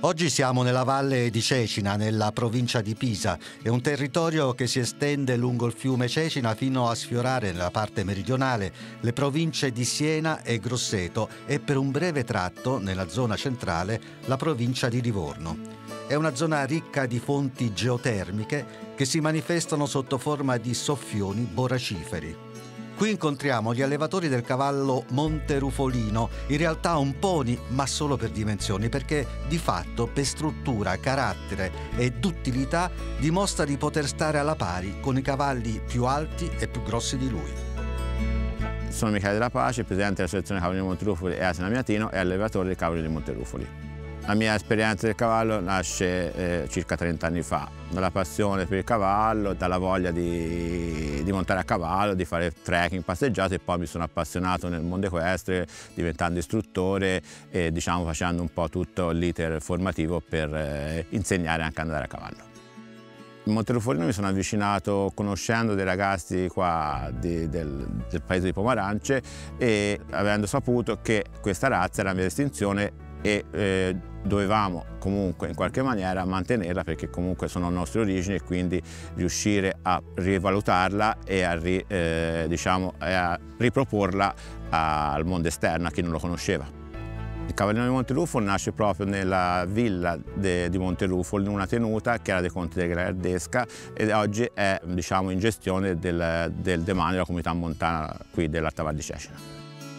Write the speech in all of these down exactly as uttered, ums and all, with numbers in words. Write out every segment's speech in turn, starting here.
Oggi siamo nella valle di Cecina, nella provincia di Pisa. È un territorio che si estende lungo il fiume Cecina fino a sfiorare nella parte meridionale le province di Siena e Grosseto e per un breve tratto, nella zona centrale, la provincia di Livorno. È una zona ricca di fonti geotermiche che si manifestano sotto forma di soffioni borraciferi. Qui incontriamo gli allevatori del cavallo monterufolino, in realtà un pony, ma solo per dimensioni, perché di fatto per struttura, carattere ed utilità dimostra di poter stare alla pari con i cavalli più alti e più grossi di lui. Sono Michele Della Pace, presidente dell'Associazione Cavalli di Monterufoli e Asino Amiatino e allevatore del cavallo di Monterufoli. La mia esperienza del cavallo nasce eh, circa trenta anni fa, dalla passione per il cavallo, dalla voglia di, di montare a cavallo, di fare trekking, passeggiate, e poi mi sono appassionato nel mondo equestre, diventando istruttore e diciamo facendo un po' tutto l'iter formativo per eh, insegnare anche ad andare a cavallo. In Monterufolino mi sono avvicinato conoscendo dei ragazzi qua di, del, del paese di Pomarance e avendo saputo che questa razza era in via di estinzione e eh, dovevamo comunque in qualche maniera mantenerla, perché comunque sono nostre origini, e quindi riuscire a rivalutarla e a, ri, eh, diciamo, a riproporla al mondo esterno, a chi non lo conosceva. Il Cavallino di Monterufoli nasce proprio nella villa de, di Monterufoli, in una tenuta che era dei Conti del Gardesca, ed oggi è, diciamo, in gestione del, del demanio della comunità montana qui dell'Alta Val di Cecina.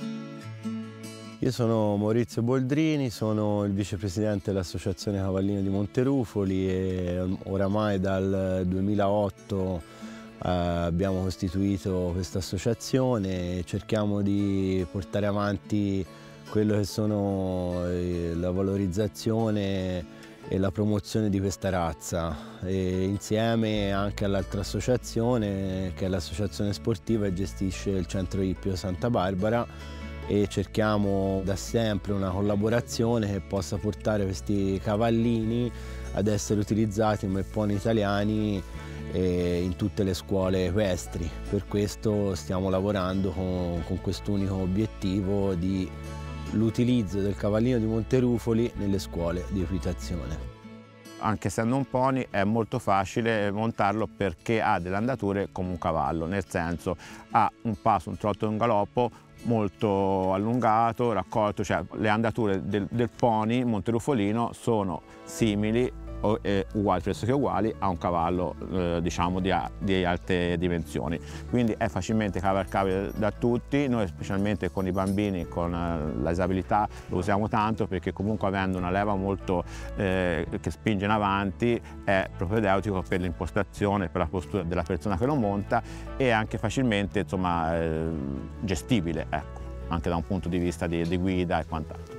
Io sono Maurizio Boldrini, sono il vicepresidente dell'Associazione Cavallini di Monterufoli e oramai dal duemilaotto eh, abbiamo costituito questa associazione e cerchiamo di portare avanti quello che sono eh, la valorizzazione e la promozione di questa razza, e insieme anche all'altra associazione che è l'associazione sportiva che gestisce il centro ippio Santa Barbara, e cerchiamo da sempre una collaborazione che possa portare questi cavallini ad essere utilizzati come pony italiani in tutte le scuole equestri. Per questo stiamo lavorando con, con quest'unico obiettivo di l'utilizzo del cavallino di Monterufoli nelle scuole di equitazione. Anche essendo un pony è molto facile montarlo perché ha delle andature come un cavallo, nel senso ha un passo, un trotto e un galoppo molto allungato, raccolto, cioè le andature del, del pony monterufolino sono simili o eh, uguali, pressoché uguali a un cavallo eh, diciamo di, di alte dimensioni, quindi è facilmente cavalcabile da tutti. Noi specialmente con i bambini con eh, la disabilità lo usiamo tanto, perché comunque avendo una leva molto eh, che spinge in avanti è propedeutico per l'impostazione, per la postura della persona che lo monta, e anche facilmente, insomma, eh, gestibile, ecco, anche da un punto di vista di, di guida e quant'altro.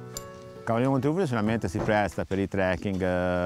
Il Cavallino Monterufoli sicuramente si presta per i trekking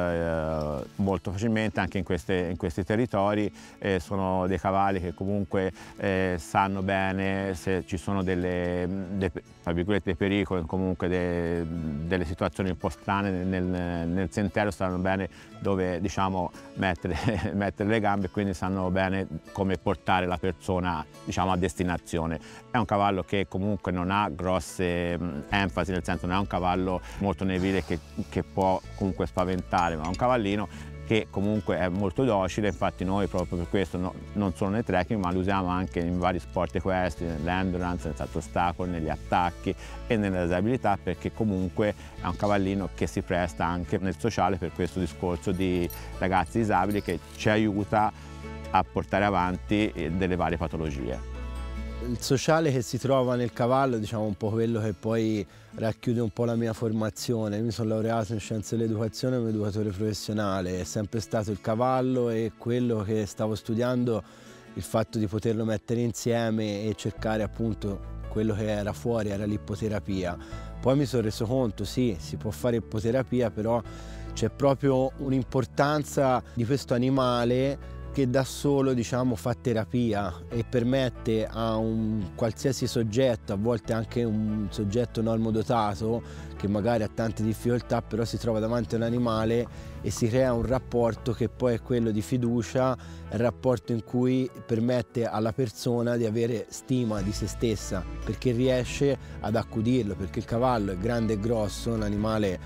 eh, molto facilmente anche in, queste, in questi territori. Eh, sono dei cavalli che comunque eh, sanno bene se ci sono delle, dei, dei pericoli, comunque de, delle situazioni un po' strane nel, nel sentiero, sanno bene dove, diciamo, mettere, mettere le gambe, quindi sanno bene come portare la persona, diciamo, a destinazione. È un cavallo che comunque non ha grosse mh, enfasi, nel senso non è un cavallo molto nevile che, che può comunque spaventare, ma è un cavallino che comunque è molto docile. Infatti noi proprio per questo no, non solo nei trekking, ma lo usiamo anche in vari sport equestri, nell'endurance, nel salto ostacolo, negli attacchi e nella disabilità, perché comunque è un cavallino che si presta anche nel sociale per questo discorso di ragazzi disabili, che ci aiuta a portare avanti delle varie patologie. Il sociale che si trova nel cavallo, diciamo, un po' quello che poi racchiude un po' la mia formazione. Io mi sono laureato in scienze dell'educazione come educatore professionale, è sempre stato il cavallo e quello che stavo studiando, il fatto di poterlo mettere insieme e cercare appunto quello che era fuori, era l'ippoterapia. Poi mi sono reso conto, sì, si può fare ippoterapia, però c'è proprio un'importanza di questo animale che da solo, diciamo, fa terapia e permette a un qualsiasi soggetto, a volte anche un soggetto normodotato che magari ha tante difficoltà, però si trova davanti a un animale e si crea un rapporto che poi è quello di fiducia, è il rapporto in cui permette alla persona di avere stima di se stessa, perché riesce ad accudirlo, perché il cavallo è grande e grosso, un animale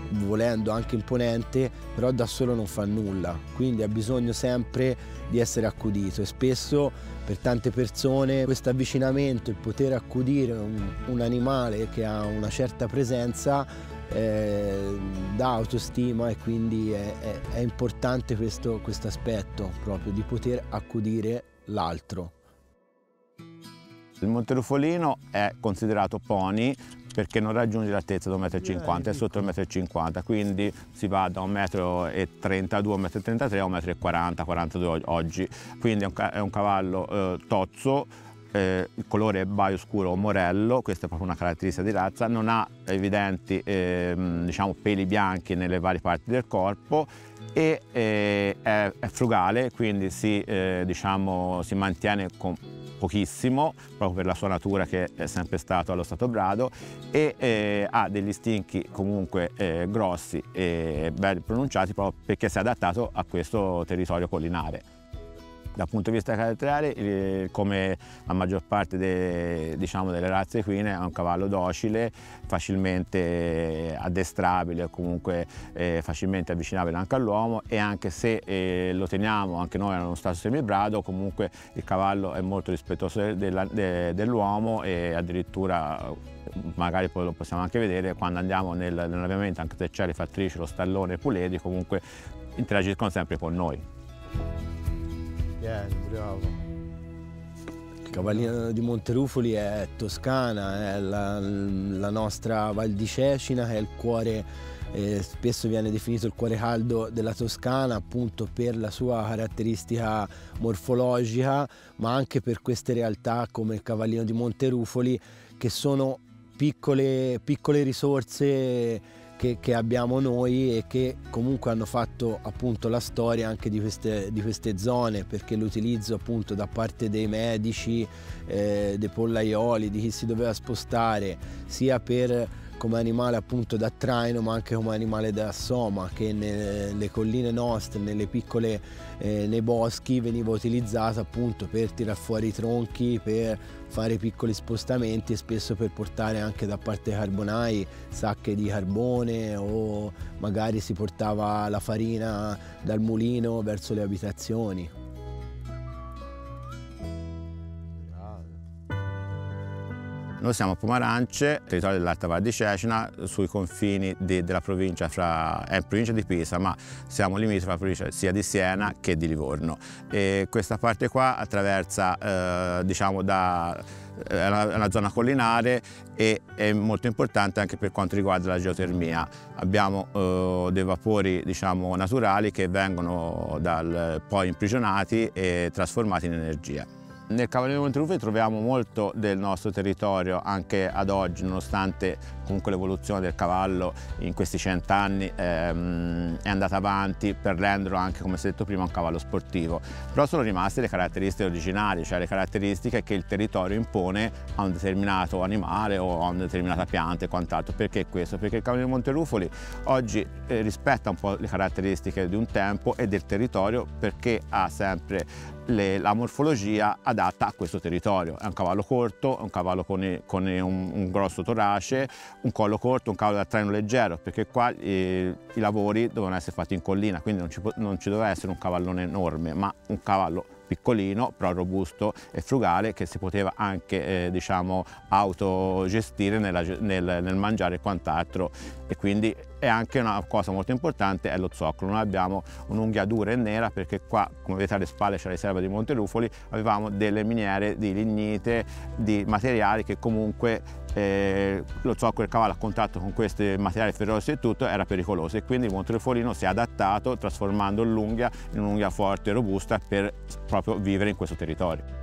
volendo anche imponente, però da solo non fa nulla, quindi ha bisogno sempre di essere accudito, e spesso per tante persone questo avvicinamento, il poter accudire un, un animale che ha una certa presenza, eh, dà autostima, e quindi è, è, è importante questo questo aspetto proprio di poter accudire l'altro. Il monterufolino è considerato pony perché non raggiunge l'altezza di un metro e cinquanta, è sotto il metro e cinquanta, quindi si va da un metro e trentadue, un metro e trentatré a un metro e quaranta, quarantadue oggi. Quindi è un, è un cavallo eh, tozzo, eh, il colore è baio scuro o morello, questa è proprio una caratteristica di razza, non ha evidenti eh, diciamo, peli bianchi nelle varie parti del corpo, e eh, è, è frugale, quindi si, eh, diciamo, si mantiene con pochissimo, proprio per la sua natura che è sempre stato allo stato brado, e eh, ha degli stinchi comunque eh, grossi e belli pronunciati, proprio perché si è adattato a questo territorio collinare. Dal punto di vista caratteriale, eh, come la maggior parte de, diciamo, delle razze equine, è un cavallo docile, facilmente addestrabile o comunque eh, facilmente avvicinabile anche all'uomo, e anche se eh, lo teniamo anche noi in uno stato semibrado, comunque il cavallo è molto rispettoso de, de, dell'uomo, e addirittura magari poi lo possiamo anche vedere quando andiamo nel, nell'allevamento, anche se c'è le fattrici, lo stallone, i puledri, comunque interagiscono sempre con noi. Bravo. Il Cavallino di Monterufoli è Toscana, è la, la nostra Val di Cecina, è il cuore, eh, spesso viene definito il cuore caldo della Toscana, appunto per la sua caratteristica morfologica, ma anche per queste realtà come il Cavallino di Monterufoli, che sono piccole, piccole risorse Che, che abbiamo noi, e che comunque hanno fatto appunto la storia anche di queste, di queste zone, perché l'utilizzo appunto da parte dei medici, eh, dei pollaioli, di chi si doveva spostare, sia per come animale appunto da traino, ma anche come animale da soma, che nelle colline nostre, nelle piccole, eh, nei boschi, veniva utilizzato appunto per tirar fuori i tronchi, per fare piccoli spostamenti, e spesso per portare anche da parte dei carbonai sacche di carbone, o magari si portava la farina dal mulino verso le abitazioni. Noi siamo a Pomarance, territorio dell'Alta Val di Cecina, sui confini di, della provincia, fra, è provincia di Pisa, ma siamo limitrofi alla provincia sia di Siena che di Livorno. E questa parte qua attraversa, eh, diciamo, da, è una, una zona collinare, e è molto importante anche per quanto riguarda la geotermia. Abbiamo eh, dei vapori, diciamo, naturali che vengono dal, poi imprigionati e trasformati in energia. Nel Cavallino di Monterufoli troviamo molto del nostro territorio anche ad oggi, nonostante comunque l'evoluzione del cavallo in questi cent'anni ehm, è andata avanti per renderlo anche, come si è detto prima, un cavallo sportivo. Però sono rimaste le caratteristiche originarie, cioè le caratteristiche che il territorio impone a un determinato animale o a una determinata pianta e quant'altro. Perché questo? Perché il Cavallino di Monterufoli oggi eh, rispetta un po' le caratteristiche di un tempo e del territorio, perché ha sempre Le, la morfologia adatta a questo territorio. È un cavallo corto, è un cavallo con, i, con i, un, un grosso torace, un collo corto, un cavallo da traino leggero, perché qua eh, i lavori dovevano essere fatti in collina, quindi non ci, non ci doveva essere un cavallone enorme, ma un cavallo piccolino, però robusto e frugale, che si poteva anche eh, diciamo autogestire nella, nel, nel mangiare e quant'altro. E quindi è anche una cosa molto importante, è lo zoccolo. Noi abbiamo un'unghia dura e nera, perché qua, come vedete alle spalle c'è la riserva di Monterufoli, avevamo delle miniere di lignite, di materiali che comunque eh, lo zoccolo del cavallo a contatto con questi materiali ferrosi e tutto era pericoloso, e quindi il monterufolino si è adattato trasformando l'unghia in un'unghia forte e robusta per proprio vivere in questo territorio.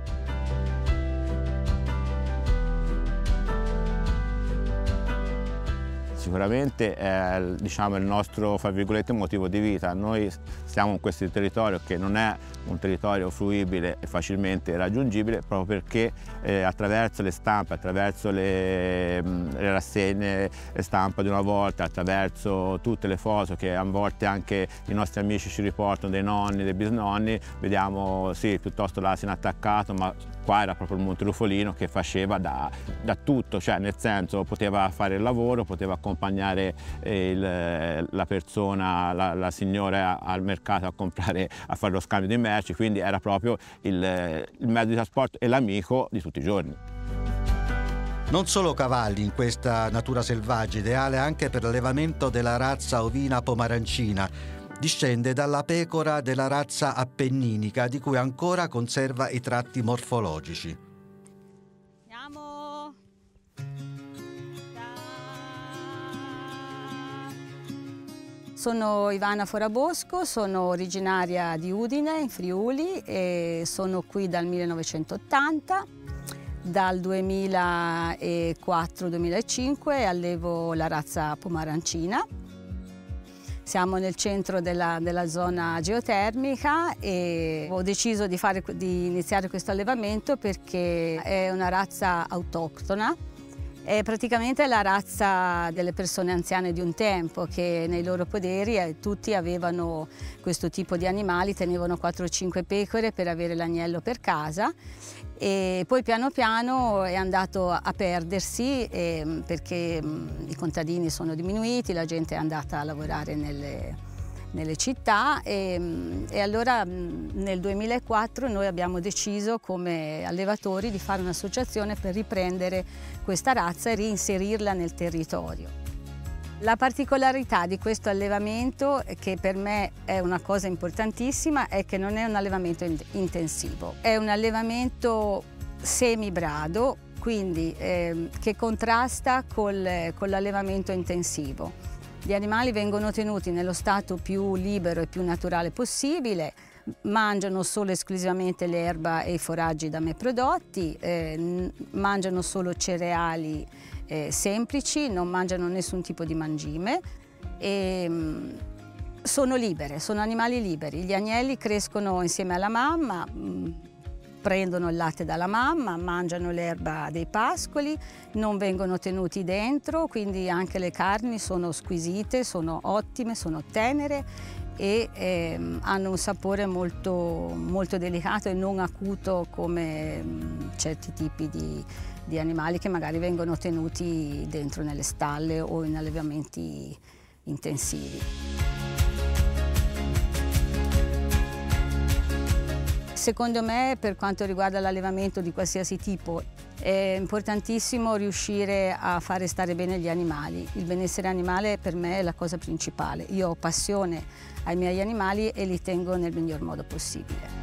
Sicuramente è, diciamo, il nostro, fra virgolette, motivo di vita. Noi stiamo in questo territorio che non è un territorio fruibile e facilmente raggiungibile, proprio perché eh, attraverso le stampe, attraverso le, le rassegne, le stampe di una volta, attraverso tutte le foto che a volte anche i nostri amici ci riportano, dei nonni, dei bisnonni, vediamo sì piuttosto l'asino attaccato, ma qua era proprio il monterufolino che faceva da, da tutto, cioè nel senso poteva fare il lavoro, poteva accompagnare il, la persona, la, la signora al mercato a comprare, a fare lo scambio di merci, quindi era proprio il, il mezzo di trasporto e l'amico di tutti i giorni. Non solo cavalli in questa natura selvaggia, ideale anche per l'allevamento della razza ovina pomarancina. Discende dalla pecora della razza appenninica di cui ancora conserva i tratti morfologici. Andiamo. Sono Ivana Forabosco, sono originaria di Udine, in Friuli, e sono qui dal millenovecentottanta. Dal duemilaquattro duemilacinque allevo la razza pomarancina. Siamo nel centro della, della zona geotermica e ho deciso di, fare, di iniziare questo allevamento perché è una razza autoctona. È praticamente la razza delle persone anziane di un tempo che nei loro poderi eh, tutti avevano questo tipo di animali, tenevano quattro o cinque pecore per avere l'agnello per casa e poi piano piano è andato a perdersi eh, perché mh, i contadini sono diminuiti, la gente è andata a lavorare nelle, nelle città e, e allora mh, nel duemilaquattro noi abbiamo deciso come allevatori di fare un'associazione per riprendere questa razza e reinserirla nel territorio. La particolarità di questo allevamento, che per me è una cosa importantissima, è che non è un allevamento intensivo, è un allevamento semibrado, quindi eh, che contrasta col, con l'allevamento intensivo. Gli animali vengono tenuti nello stato più libero e più naturale possibile, mangiano solo e esclusivamente l'erba e i foraggi da me prodotti, eh, mangiano solo cereali eh, semplici, non mangiano nessun tipo di mangime e mh, sono libere, sono animali liberi. Gli agnelli crescono insieme alla mamma, mh, prendono il latte dalla mamma, mangiano l'erba dei pascoli, non vengono tenuti dentro, quindi anche le carni sono squisite, sono ottime, sono tenere e ehm, hanno un sapore molto, molto delicato e non acuto come mh, certi tipi di, di animali che magari vengono tenuti dentro nelle stalle o in allevamenti intensivi. Secondo me, per quanto riguarda l'allevamento di qualsiasi tipo, è importantissimo riuscire a fare stare bene gli animali. Il benessere animale per me è la cosa principale. Io ho passione ai miei animali e li tengo nel miglior modo possibile.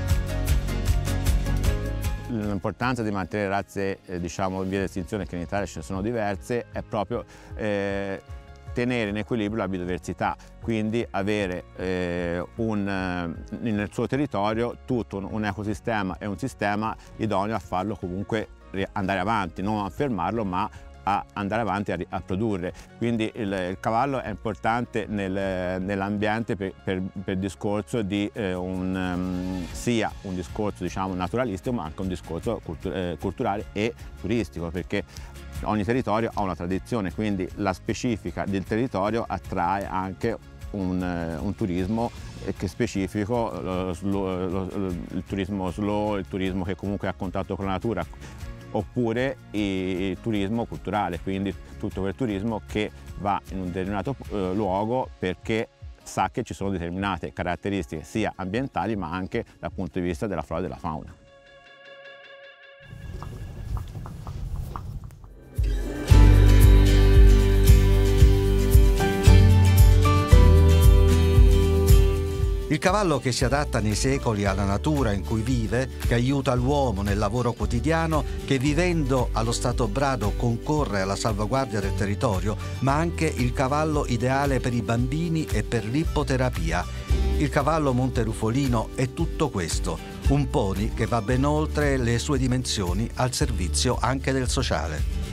L'importanza di mantenere razze eh, diciamo in via di estinzione, che in Italia ce ne sono diverse, è proprio eh, tenere in equilibrio la biodiversità, quindi avere eh, un, eh, nel suo territorio tutto un, un ecosistema e un sistema idoneo a farlo comunque andare avanti, non a fermarlo ma a andare avanti a, a produrre. Quindi il, il cavallo è importante nel, nell'ambiente per, per, per discorso di eh, un, um, sia un discorso diciamo naturalistico ma anche un discorso cultu eh, culturale e turistico, perché ogni territorio ha una tradizione, quindi la specifica del territorio attrae anche un, un turismo che è specifico, lo, lo, lo, il turismo slow, il turismo che comunque è a contatto con la natura, oppure il turismo culturale, quindi tutto quel turismo che va in un determinato eh, luogo perché sa che ci sono determinate caratteristiche sia ambientali ma anche dal punto di vista della flora e della fauna. Il cavallo che si adatta nei secoli alla natura in cui vive, che aiuta l'uomo nel lavoro quotidiano, che vivendo allo stato brado concorre alla salvaguardia del territorio, ma anche il cavallo ideale per i bambini e per l'ippoterapia. Il cavallo monterufolino è tutto questo, un pony che va ben oltre le sue dimensioni al servizio anche del sociale.